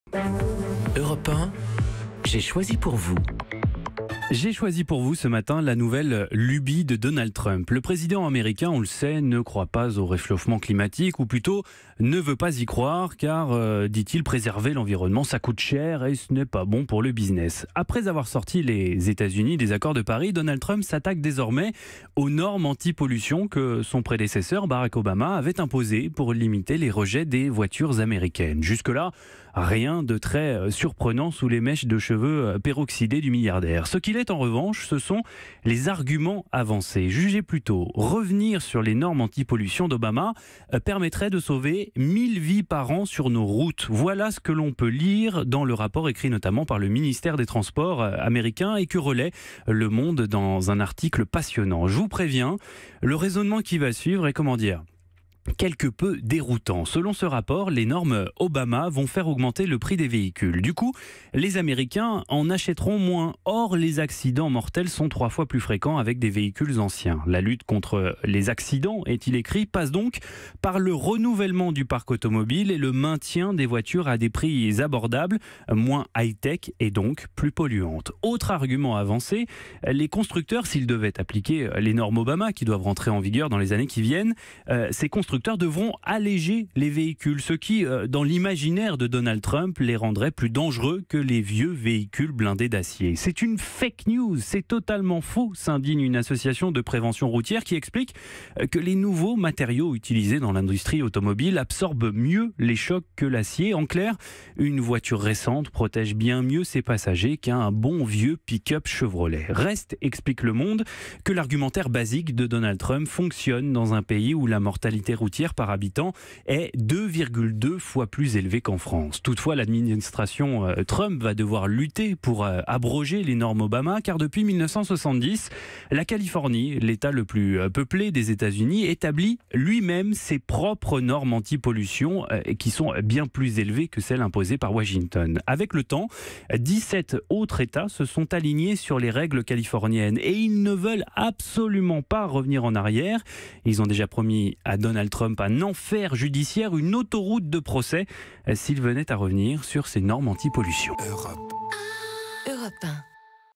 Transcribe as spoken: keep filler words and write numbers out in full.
Europe un, j'ai choisi pour vous. J'ai choisi pour vous ce matin la nouvelle lubie de Donald Trump. Le président américain, on le sait, ne croit pas au réchauffement climatique, ou plutôt ne veut pas y croire, car, euh, dit-il, préserver l'environnement, ça coûte cher et ce n'est pas bon pour le business. Après avoir sorti les États-Unis des accords de Paris, Donald Trump s'attaque désormais aux normes anti-pollution que son prédécesseur Barack Obama avait imposées pour limiter les rejets des voitures américaines. Jusque-là, rien de très surprenant sous les mèches de cheveux peroxydés du milliardaire. Ce qu'il est en revanche, ce sont les arguments avancés. Jugez plutôt, revenir sur les normes anti-pollution d'Obama permettrait de sauver mille vies par an sur nos routes. Voilà ce que l'on peut lire dans le rapport écrit notamment par le ministère des Transports américain et que relaie Le Monde dans un article passionnant. Je vous préviens, le raisonnement qui va suivre est, comment dire, quelque peu déroutant. Selon ce rapport, les normes Obama vont faire augmenter le prix des véhicules. Du coup, les Américains en achèteront moins. Or, les accidents mortels sont trois fois plus fréquents avec des véhicules anciens. La lutte contre les accidents, est-il écrit, passe donc par le renouvellement du parc automobile et le maintien des voitures à des prix abordables, moins high-tech et donc plus polluantes. Autre argument avancé, les constructeurs, s'ils devaient appliquer les normes Obama qui doivent rentrer en vigueur dans les années qui viennent, euh, ces constructeurs constructeurs devront alléger les véhicules, ce qui, dans l'imaginaire de Donald Trump, les rendrait plus dangereux que les vieux véhicules blindés d'acier. C'est une fake news, c'est totalement faux, s'indigne une association de prévention routière qui explique que les nouveaux matériaux utilisés dans l'industrie automobile absorbent mieux les chocs que l'acier. En clair, une voiture récente protège bien mieux ses passagers qu'un bon vieux pick-up Chevrolet. Reste, explique Le Monde, que l'argumentaire basique de Donald Trump fonctionne dans un pays où la mortalité routière par habitant est deux virgule deux fois plus élevée qu'en France. Toutefois, l'administration euh, Trump va devoir lutter pour euh, abroger les normes Obama, car depuis mille neuf cent soixante-dix, la Californie, l'État le plus euh, peuplé des États-Unis, établit lui-même ses propres normes anti-pollution euh, qui sont bien plus élevées que celles imposées par Washington. Avec le temps, dix-sept autres États se sont alignés sur les règles californiennes et ils ne veulent absolument pas revenir en arrière. Ils ont déjà promis à Donald Trump un enfer judiciaire, une autoroute de procès, s'il venait à revenir sur ces normes anti-pollution. Europe. Europe un.